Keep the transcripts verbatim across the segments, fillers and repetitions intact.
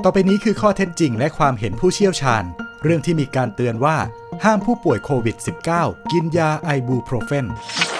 ต่อไปนี้คือข้อเท็จจริงและความเห็นผู้เชี่ยวชาญเรื่องที่มีการเตือนว่าห้ามผู้ป่วยโควิด สิบเก้า กินยาไอบูโปรเฟน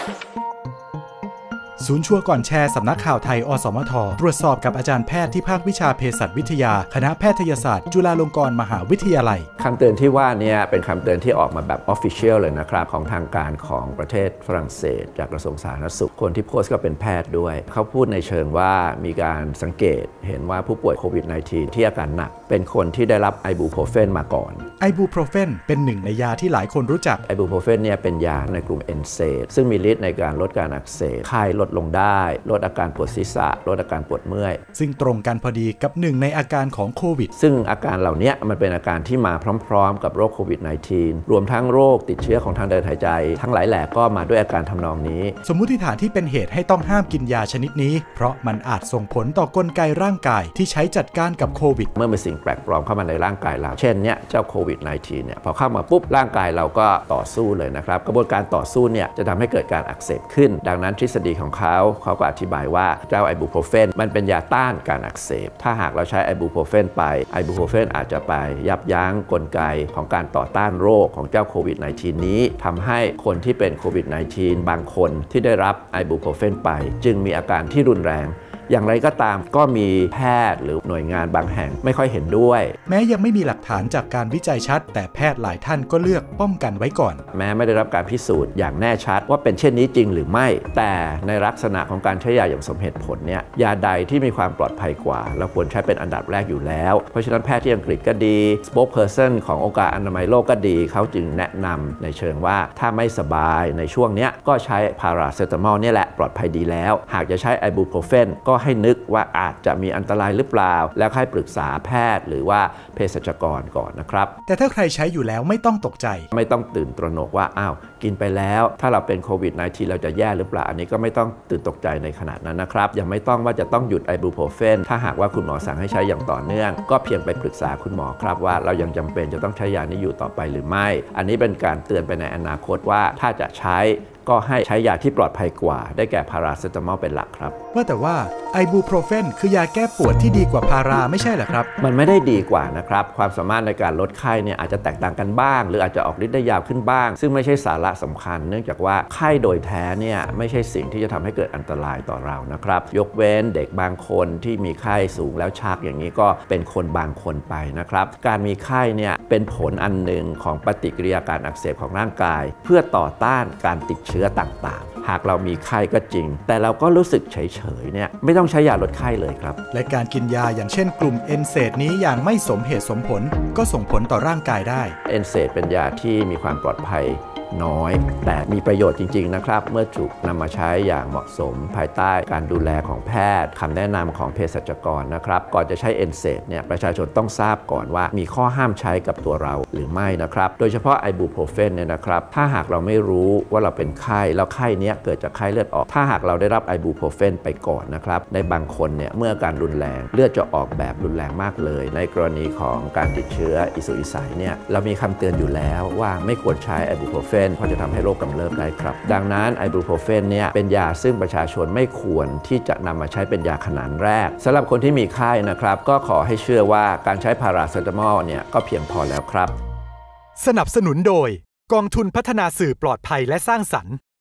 ศูนย์ชัวร์ก่อนแชร์สำนักข่าวไทยอสมทตรวจสอบกับอาจารย์แพทย์ที่ภาควิชาเภสัชวิทยาคณะแพทยศาสตร์จุฬาลงกรณ์มหาวิทยาลัยคำเตือนที่ว่านี้เป็นคำเตือนที่ออกมาแบบ Official เลยนะครับของทางการของประเทศฝรั่งเศสจากกระทรวงสาธารณสุขคนที่โพสต์ก็เป็นแพทย์ด้วยเขาพูดในเชิงว่ามีการสังเกตเห็นว่าผู้ป่วยโควิด สิบเก้า ที่อาการหนักเป็นคนที่ได้รับไอบูโปรเฟนมาก่อนไอบูโปรเฟนเป็นหนึ่งในยาที่หลายคนรู้จักไอบูโปรเฟนเนี่ยเป็นยาในกลุ่มเอนเซดซึ่งมีฤทธิ์ในการลดการอักเสบไข้ลดลงได้ลดอาการปวดศีรษะลดอาการปวดเมื่อยซึ่งตรงกันพอดีกับหนึ่งในอาการของโควิดซึ่งอาการเหล่านี้มันเป็นอาการที่มาพร้อมๆกับโรคโควิด สิบเก้า รวมทั้งโรคติดเชื้อของทางเดินหายใจทั้งหลายแหล่ก็มาด้วยอาการทำนองนี้สมมุติฐานที่เป็นเหตุให้ต้องห้ามกินยาชนิดนี้เพราะมันอาจส่งผลต่อกลไกร่างกายที่ใช้จัดการกับโควิดเมื่อมีสิ่งแปลกปลอมเข้ามาในร่างกายเราเช่นเนี้ยเจ้าโควิด สิบเก้า เนี่ยพอเข้ามาปุ๊บร่างกายเราก็ต่อสู้เลยนะครับกระบวนการต่อสู้เนี่ยจะทำให้เกิดการอักเสบขึ้นดังนั้นทฤษฎีของเขาเขาก็อธิบายว่าเจ้าไอบูโปรเฟนมันเป็นยาต้านการอักเสบถ้าหากเราใช้ไอบูโปรเฟนไปไอบูโปรเฟนอาจจะไปยับยั้งกลไกของการต่อต้านโรคของเจ้าโควิด สิบเก้า นี้ทำให้คนที่เป็นโควิด สิบเก้า บางคนที่ได้รับไอบูโปรเฟนไปจึงมีอาการที่รุนแรงอย่างไรก็ตามก็มีแพทย์หรือหน่วยงานบางแห่งไม่ค่อยเห็นด้วยแม้ยังไม่มีหลักฐานจากการวิจัยชัดแต่แพทย์หลายท่านก็เลือกป้องกันไว้ก่อนแม้ไม่ได้รับการพิสูจน์อย่างแน่ชัดว่าเป็นเช่นนี้จริงหรือไม่แต่ในลักษณะของการใช้ยาอย่างสมเหตุผลเนี่ยยาใดที่มีความปลอดภัยกว่าเราควรใช้เป็นอันดับแรกอยู่แล้วเพราะฉะนั้นแพทย์ที่อังกฤษก็ดี spokesperson ขององค์การอนามัยโลกก็ดีเขาจึงแนะนำในเชิงว่าถ้าไม่สบายในช่วงนี้ก็ใช้พาราเซตามอลนี่แหละปลอดภัยดีแล้วหากจะใช้ไอบูโปรเฟนก็ให้นึกว่าอาจจะมีอันตรายหรือเปล่าแล้วให้ปรึกษาแพทย์หรือว่าเภสัชกรก่อนนะครับแต่ถ้าใครใช้อยู่แล้วไม่ต้องตกใจไม่ต้องตื่นตระหนกว่าอ้าวกินไปแล้วถ้าเราเป็นโควิด สิบเก้า เราจะแย่หรือเปล่าอันนี้ก็ไม่ต้องตื่นตกใจในขนาดนั้นนะครับยังไม่ต้องว่าจะต้องหยุดไอบูโปรเฟนถ้าหากว่าคุณหมอสั่งให้ใช้อย่างต่อเนื่องก็เพียงไปปรึกษาคุณหมอครับว่าเรายังจำเป็นจะต้องใช้ยานี้อยู่ต่อไปหรือไม่อันนี้เป็นการเตือนไปในอนาคตว่าถ้าจะใช้ก็ให้ใช้ยาที่ปลอดภัยกว่าได้แก่พาราเซตามอลเป็นหลักครับว่าแต่ว่าไอบูโปรเฟนคือยาแก้ปวดที่ดีกว่าพาราไม่ใช่เหรอครับมันไม่ได้ดีกว่านะครับความสามารถในการลดไข้เนี่ยอาจจะแตกต่างกันบ้างหรืออาจจะออกฤทธิ์ได้ยาวขึ้นบ้างซึ่งไม่ใช่สาระสำคัญเนื่องจากว่าไข้โดยแท้เนี่ยไม่ใช่สิ่งที่จะทำให้เกิดอันตรายต่อเรานะครับยกเว้นเด็กบางคนที่มีไข้สูงแล้วชักอย่างนี้ก็เป็นคนบางคนไปนะครับการมีไข้เนี่ยเป็นผลอันหนึ่งของปฏิกิริยาการอักเสบของร่างกายเพื่อต่อต้านการติดเชื้อต่างๆหากเรามีไข้ก็จริงแต่เราก็รู้สึกเฉยๆเนี่ยไม่ต้องใช้ยาลดไข้เลยครับและการกินยาอย่างเช่นกลุ่มเอนเซดนี้อย่างไม่สมเหตุสมผลก็ส่งผลต่อร่างกายได้เอนเซดเป็นยาที่มีความปลอดภัยน้อยแต่มีประโยชน์จริงๆนะครับเมื่อถูกนำมาใช้อย่างเหมาะสมภายใต้การดูแลของแพทย์คำแนะนำของเภสัชกรนะครับก่อนจะใช้เอนเซดเนี่ยประชาชนต้องทราบก่อนว่ามีข้อห้ามใช้กับตัวเราหรือไม่นะครับโดยเฉพาะไอบูโปรเฟนเนี่ยนะครับถ้าหากเราไม่รู้ว่าเราเป็นไข้แล้วไข้นี้เกิดจากไข้เลือดออกถ้าหากเราได้รับไอบูโปรเฟนไปก่อนนะครับในบางคนเนี่ยเมื่ออาการรุนแรงเลือดจะออกแบบรุนแรงมากเลยในกรณีของการติดเชื้ออิสุอิสัยเนี่ยเรามีคำเตือนอยู่แล้วว่าไม่ควรใช้ไอบูโปรเฟนเพราะจะทำให้โรคกำเริบได้ครับดังนั้นไอบูโปรเฟนเนี่ยเป็นยาซึ่งประชาชนไม่ควรที่จะนำมาใช้เป็นยาขนานแรกสำหรับคนที่มีไข้นะครับก็ขอให้เชื่อว่าการใช้พาราเซตามอลเนี่ยก็เพียงพอแล้วครับสนับสนุนโดยกองทุนพัฒนาสื่อปลอดภัยและสร้างสรรค์